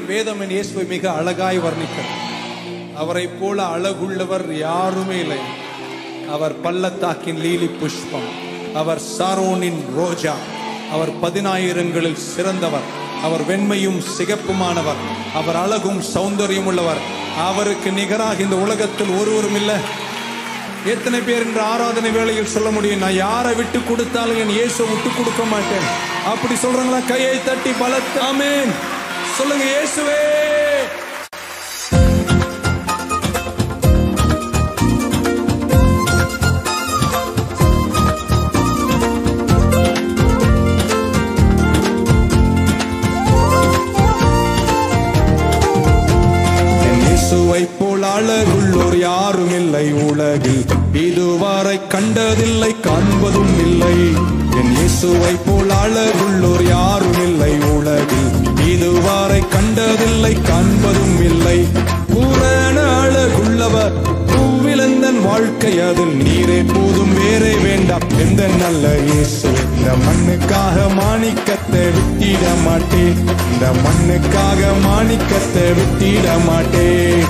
வேதம் இயேசுவை மிக அழகாய் வர்ணிக்கிறது. அவரை போல அழகுள்ளவர் யாருமே இல்லை. அவர் பள்ளத்தாக்கின் லீலி புஷ்பம், அவர் சாரோனின் ரோஜா, அவர் 10,000ங்களில் சிறந்தவர், அவர் வெண்மையும் சிகப்புமானவர், அவர் அழகும் சௌந்தரியம் உள்ளவர். அவருக்கு நிகராக இந்த உலகத்தில் ஒருவரும் இல்லை. எத்தனை பேர் என்ற ஆராதனை வேளையில் சொல்ல முடியும், நான் யாரை விட்டு கொடுத்தாலும் என் இயேசுவை விட்டு கொடுக்க மாட்டேன் அப்படி சொல்றாங்களா? கையை தட்டி பலத்த ஆமென் சொல்லுங்க. இயேசுவே போல் அழகுள்ளோர் யாரும் இல்லை உலகில், இதுவரை கண்டதில்லை காண்பதும் இல்லை. என் இயேசுவை போல் அழகுள்ளோர் யாரும் இல்லை உலகில், இதுவரை கண்டதில்லை காண்பதும் இல்லை. பூரண அழகுள்ளவர் பூவிலந்தன் வாழ்க்கை, அதில் நீரே போதும் வேறே வேண்டாம். எந்த நல்ல இயேசு இந்த மண்ணுக்காக மாணிக்கத்தை விட்டிட மாட்டேன், இந்த மண்ணுக்காக மாணிக்கத்தை விட்டிட மாட்டேன்.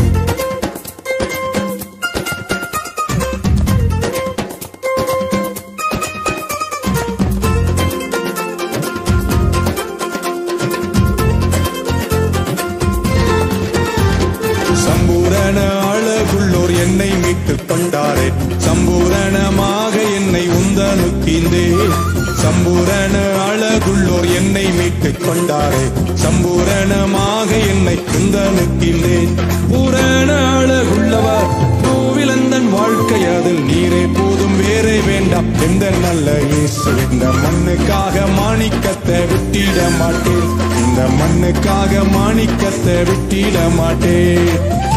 சம்பூரண அழகுள்ளோர் என்னை மீட்டுக் கொண்டாரே, சம்பூரணமாக என்னை உந்தனுக்கின்றே. சம்பூரண அழகுள்ளோர் என்னை மீட்டுக் கொண்டாரே, சம்பூரணமாக என்னை உந்தனுக்கின்றேன். பூரண அழகுள்ளவர் பூவிலந்தன் வாழ்க்கை, அதில் நீரே போதும் வேறே வேண்டாம். எந்த நல்ல இயேசு இந்த மண்ணுக்காக மாணிக்கத்தை விட்டிட மாட்டேன், இந்த மண்ணுக்காக மாணிக்கத்தை விட்டிட மாட்டேன்.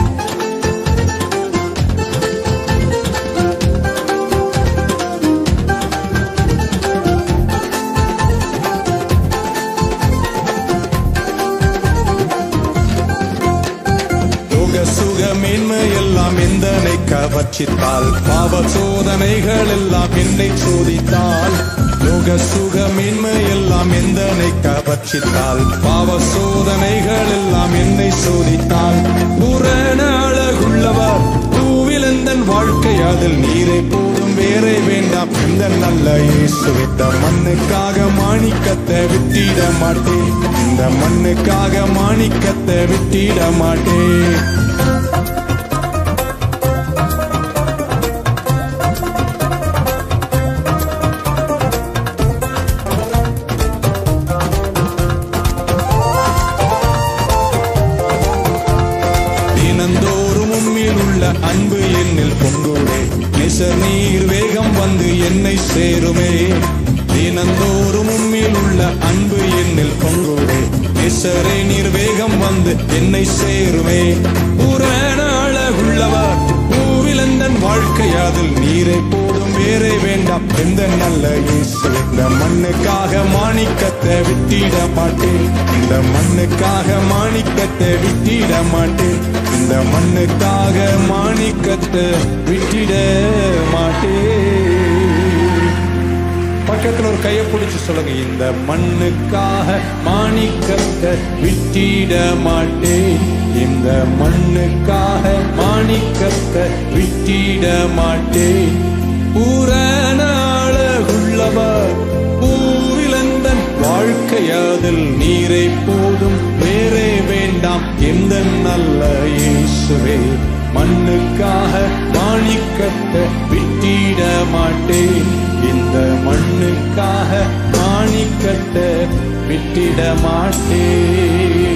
சுகமேன்மை எல்லாம் எந்தனை கவர்ச்சித்தால், பாவ சோதனைகள் எல்லாம் என்னை சோதித்தால். லோக சுகமேன்மை எல்லாம் எந்தனை கவர்ச்சித்தால், பாவ சோதனைகள் எல்லாம் என்னை சோதித்தால். பூரண அழகுள்ளவர் பூவிலந்தன் வாழ்க்கை, அதில் நீரை போதும் வேறே வேண்டாம். இந்த நல்ல இயேசு இந்த மண்ணுக்காக மாணிக்கத்தை விட்டிட மாட்டேன், இந்த மண்ணுக்காக மாணிக்கத்தை விட்டிட மாட்டேன். தினந்தோறும் உம்மில் உள்ள அன்பு என்னில் பொங்குவே, நேசர் நீர் வேகம் வந்து என்னை சேருமே. தினந்தோறும் உம்மில் உள்ள அன்பு என்னில் பொங்குவே, நேசரே நீர் வேகம் வந்து என்னை சேருமே. பூரண அழகுள்ளவர் பூவிலந்தன் வாழ்க்கை, அதில் நீரை போதும் வேறே வேண்டாம். எந்த நல்ல இயேசு இந்த மண்ணுக்காக மாணிக்கத்தை விட்டிட மாட்டேன், இந்த மண்ணுக்காக மாணிக்கத்தை விட்டிட மாட்டேன், இந்த மண்ணுக்காக மாணிக்கத்தை விட்டிட மாட்டேன். பக்கத்துல ஒரு கையை பிடிச்சு சொல்லுங்க, இந்த மண்ணுக்காக மாணிக்கத்தை விட்டிட மாட்டேன், இந்த மண்ணுக்காக மாணிக்கத்தை விட்டிட மாட்டேன். பூரண அழகுள்ளவர் பூவிலந்தன் வாழ்க்கை, அதில் நீரை போதும் வேறே வேண்டாம். எந்த நல்ல இயேசுவே மண்ணுக்காக மாணிக்கத்தை விட்டிட மாட்டேன், இந்த மண்ணுக்காக மாணிக்கத்தை விட்டிட மாட்டேன்.